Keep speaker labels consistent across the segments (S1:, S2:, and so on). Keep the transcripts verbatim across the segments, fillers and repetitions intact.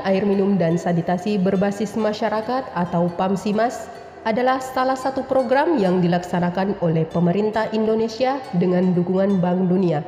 S1: air minum dan sanitasi berbasis masyarakat atau PAMSIMAS adalah salah satu program yang dilaksanakan oleh pemerintah Indonesia dengan dukungan Bank Dunia.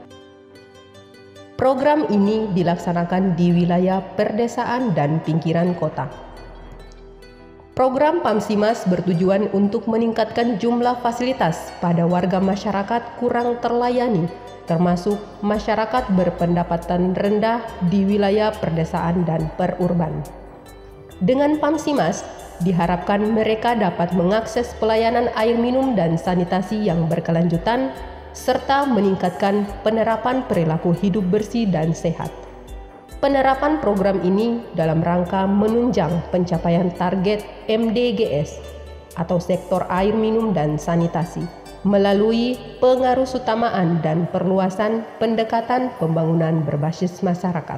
S1: Program ini dilaksanakan di wilayah perdesaan dan pinggiran kota. Program PAMSIMAS bertujuan untuk meningkatkan jumlah fasilitas pada warga masyarakat kurang terlayani, termasuk masyarakat berpendapatan rendah di wilayah perdesaan dan perurban. Dengan PAMSIMAS, diharapkan mereka dapat mengakses pelayanan air minum dan sanitasi yang berkelanjutan, serta meningkatkan penerapan perilaku hidup bersih dan sehat. Penerapan program ini dalam rangka menunjang pencapaian target M D G S atau sektor air minum dan sanitasi melalui pengarusutamaan dan perluasan pendekatan pembangunan berbasis masyarakat.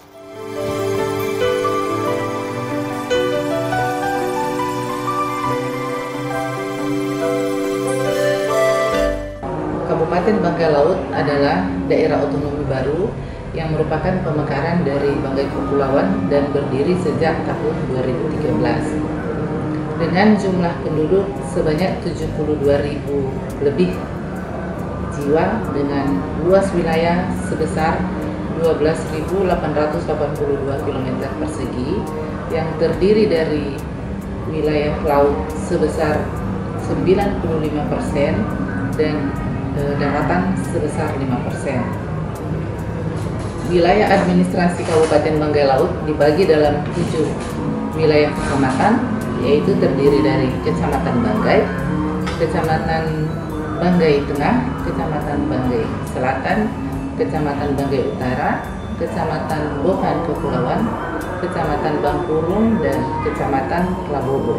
S2: Kabupaten Banggai Laut adalah daerah otonomi baru yang merupakan pemekaran dari Banggai Kepulauan dan berdiri sejak tahun dua ribu tiga belas. Dengan jumlah penduduk sebanyak tujuh puluh dua ribu lebih jiwa dengan luas wilayah sebesar dua belas ribu delapan ratus delapan puluh dua kilometer persegi yang terdiri dari wilayah laut sebesar sembilan puluh lima persen dan e, daratan sebesar lima persen. Wilayah administrasi Kabupaten Banggai Laut dibagi dalam tujuh wilayah kecamatan, yaitu terdiri dari Kecamatan Banggai, Kecamatan Banggai Tengah, Kecamatan Banggai Selatan, Kecamatan Banggai Utara, Kecamatan Bohan Kepulauan, Kecamatan Bangkurung, dan Kecamatan Labobo.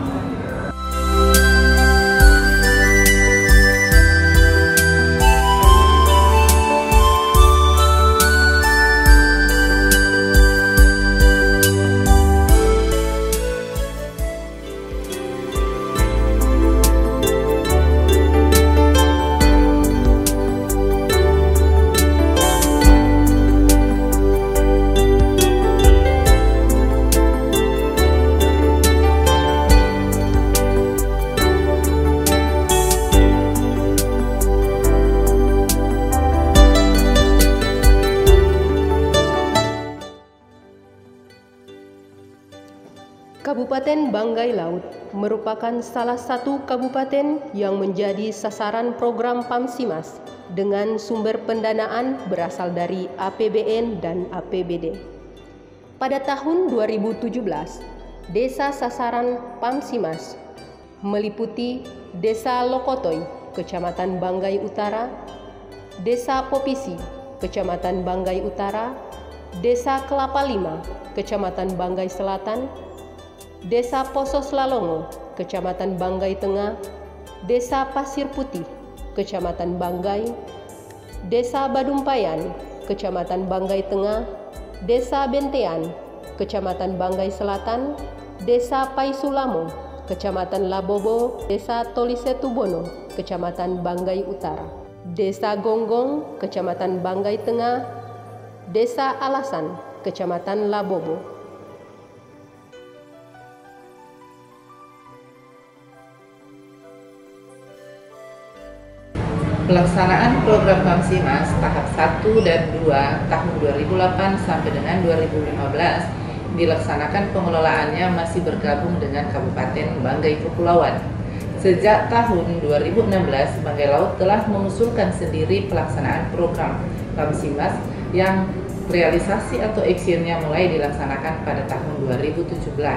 S1: Kabupaten Banggai Laut merupakan salah satu kabupaten yang menjadi sasaran program PAMSIMAS dengan sumber pendanaan berasal dari A P B N dan A P B D. Pada tahun dua ribu tujuh belas, desa sasaran PAMSIMAS meliputi Desa Lokotoy, Kecamatan Banggai Utara, Desa Popisi, Kecamatan Banggai Utara, Desa Kelapa Lima, Kecamatan Banggai Selatan, Desa Poso Slalongo, Kecamatan Banggai Tengah, Desa Pasir Putih, Kecamatan Banggai, Desa Badumpayan, Kecamatan Banggai Tengah, Desa Bentean, Kecamatan Banggai Selatan, Desa Paisulamo, Kecamatan Labobo, Desa Tolisetubono, Kecamatan Banggai Utara, Desa Gonggong, Kecamatan Banggai Tengah, Desa Alasan, Kecamatan Labobo.
S2: Pelaksanaan program PAMSIMAS tahap satu dan dua tahun dua ribu delapan sampai dengan dua ribu lima belas dilaksanakan pengelolaannya masih bergabung dengan Kabupaten Banggai Kepulauan. Sejak tahun dua ribu enam belas, Banggai Laut telah mengusulkan sendiri pelaksanaan program PAMSIMAS yang realisasi atau actionnya mulai dilaksanakan pada tahun dua ribu tujuh belas.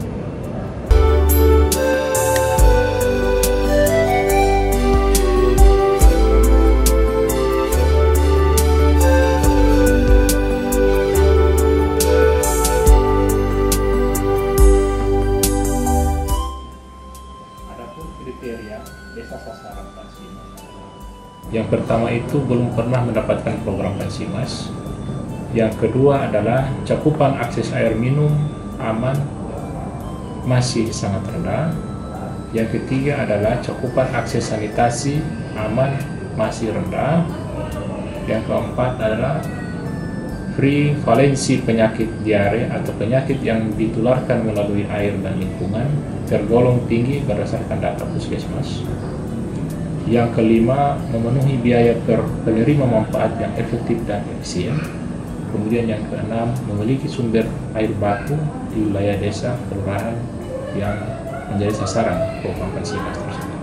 S3: Desa sasaran PAMSIMAS. Yang pertama itu belum pernah mendapatkan program PAMSIMAS. Yang kedua adalah cakupan akses air minum aman masih sangat rendah. Yang ketiga adalah cakupan akses sanitasi aman masih rendah. Yang keempat adalah prevalensi penyakit diare atau penyakit yang ditularkan melalui air dan lingkungan tergolong tinggi berdasarkan data puskesmas. Yang kelima, memenuhi biaya per penerima manfaat yang efektif dan efisien. Kemudian yang keenam, memiliki sumber air baku di wilayah desa kelurahan yang menjadi sasaran program Pansimas tersebut.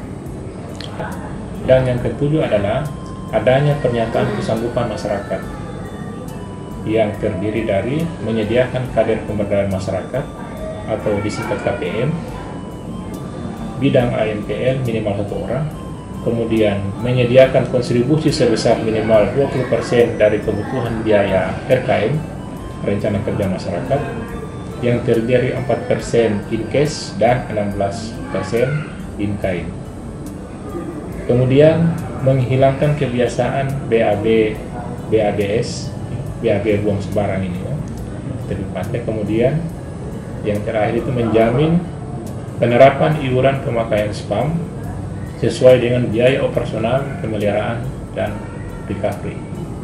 S3: Dan yang ketujuh adalah adanya pernyataan kesanggupan masyarakat yang terdiri dari menyediakan kader pemberdayaan masyarakat atau disingkat K P M, bidang A M P L minimal satu orang, kemudian menyediakan kontribusi sebesar minimal dua puluh persen dari kebutuhan biaya R K M, rencana kerja masyarakat, yang terdiri empat persen in cash dan enam belas persen in kind. Kemudian menghilangkan kebiasaan B A B, B A B S, B A B buang sembarang ini ya, terlibatnya. Kemudian yang terakhir itu menjamin penerapan iuran pemakaian spam sesuai dengan biaya operasional, pemeliharaan, dan recovery.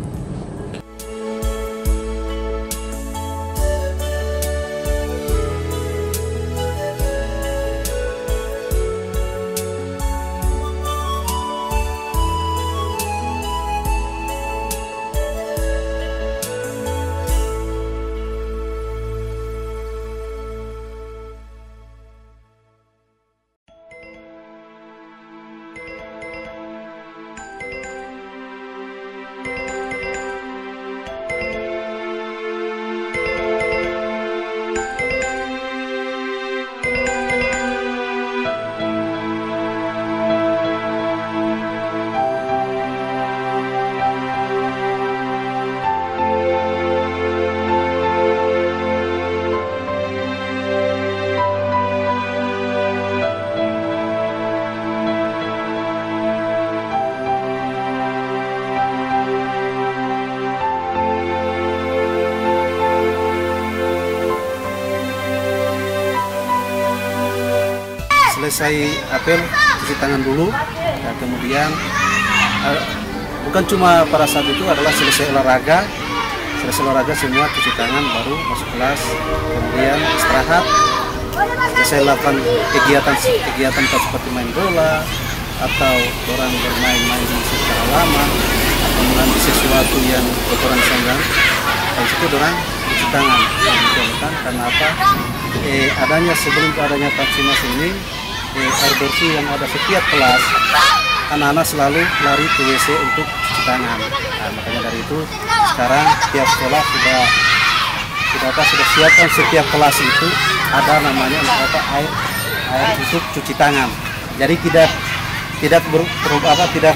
S4: Selesai apel, cuci tangan dulu, dan kemudian uh, bukan cuma pada saat itu, adalah selesai olahraga, selesai olahraga semua cuci tangan, baru masuk kelas, kemudian istirahat, selesai lakukan kegiatan kegiatan seperti main bola atau orang bermain-main di sekitar halaman atau mengambil sesuatu yang kotoran sanggang, habis itu orang cuci tangan. Kan karena apa? Eh, adanya sebelum adanya Pansimas ini, Eh, air bersih yang ada setiap kelas, anak-anak selalu lari ke W C untuk cuci tangan. Nah, makanya dari itu sekarang setiap sekolah sudah sudah apa sudah siapkan setiap kelas itu ada namanya apa air air untuk cuci tangan. Jadi tidak tidak ber, ber, apa tidak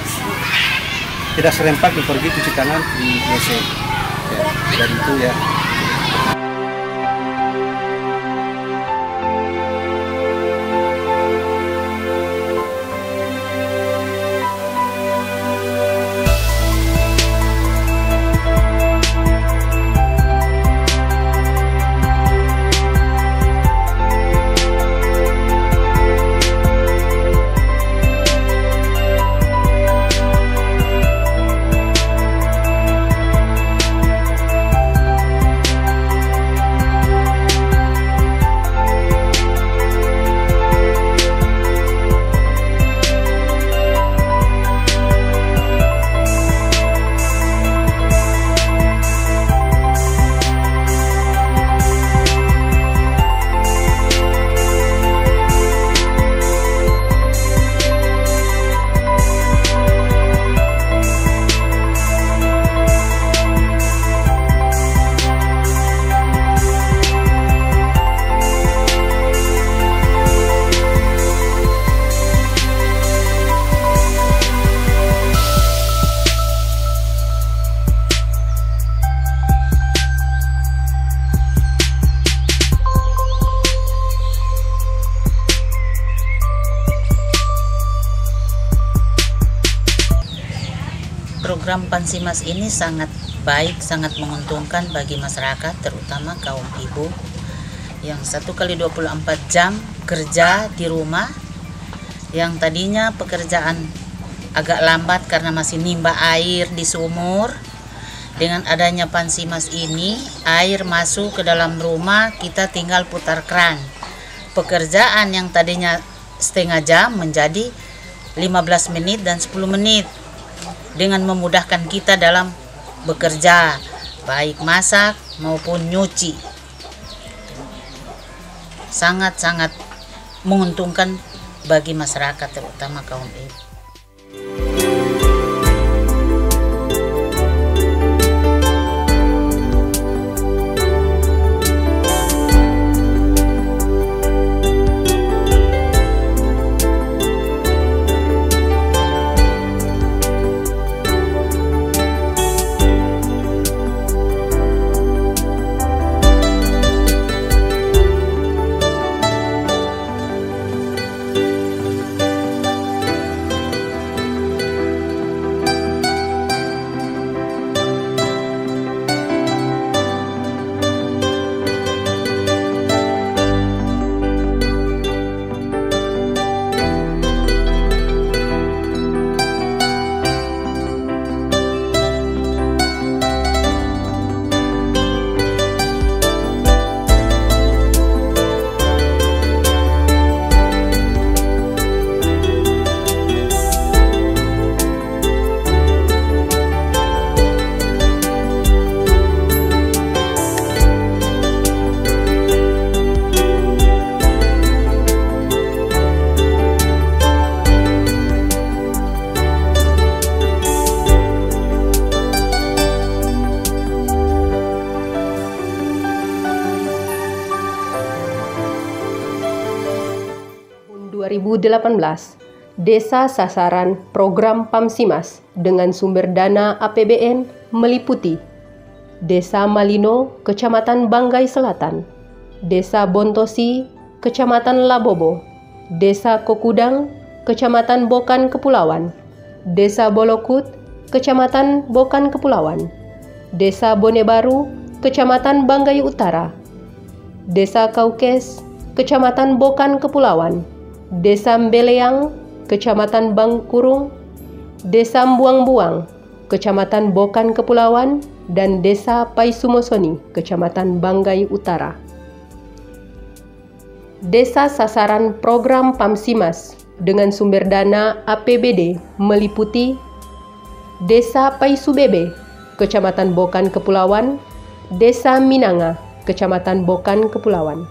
S4: tidak serempak pergi cuci tangan di W C. Ya, dari itu ya.
S5: Program Pansimas ini sangat baik, sangat menguntungkan bagi masyarakat, terutama kaum ibu yang satu kali dua puluh empat jam kerja di rumah, yang tadinya pekerjaan agak lambat karena masih nimba air di sumur, Dengan adanya Pansimas ini, air masuk ke dalam rumah, kita tinggal putar keran. Pekerjaan yang tadinya setengah jam menjadi lima belas menit dan sepuluh menit. Dengan memudahkan kita dalam bekerja, baik masak maupun nyuci. Sangat-sangat menguntungkan bagi masyarakat, terutama kaum ibu.
S1: dua ribu delapan belas, Desa sasaran program Pamsimas dengan sumber dana A P B N meliputi Desa Malino, Kecamatan Banggai Selatan, Desa Bontosi, Kecamatan Labobo, Desa Kokudang, Kecamatan Bokan Kepulauan, Desa Bolokut, Kecamatan Bokan Kepulauan, Desa Bonebaru, Kecamatan Banggai Utara, Desa Kaukes, Kecamatan Bokan Kepulauan, Desa Mbeleang, Kecamatan Bangkurung, Desa Mbuang-Buang, Kecamatan Bokan Kepulauan, dan Desa Paisumosoni, Kecamatan Banggai Utara. Desa sasaran program Pamsimas dengan sumber dana A P B D meliputi Desa Paisubebe, Kecamatan Bokan Kepulauan, Desa Minanga, Kecamatan Bokan Kepulauan.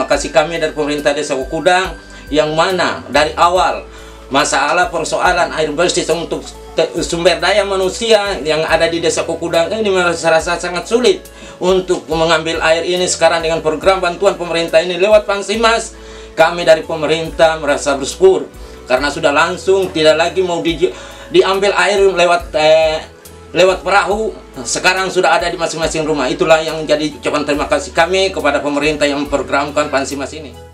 S6: terima kasih kami dari pemerintah Desa Kukudang, yang mana dari awal masalah persoalan air bersih untuk sumber daya manusia yang ada di Desa Kukudang ini merasa sangat sulit untuk mengambil air ini. Sekarang dengan program bantuan pemerintah ini lewat Pansimas, kami dari pemerintah merasa bersyukur karena sudah langsung, tidak lagi mau di, diambil air lewat eh, lewat perahu, sekarang sudah ada di masing-masing rumah. Itulah yang jadi ucapan terima kasih kami kepada pemerintah yang memprogramkan Pansimas ini.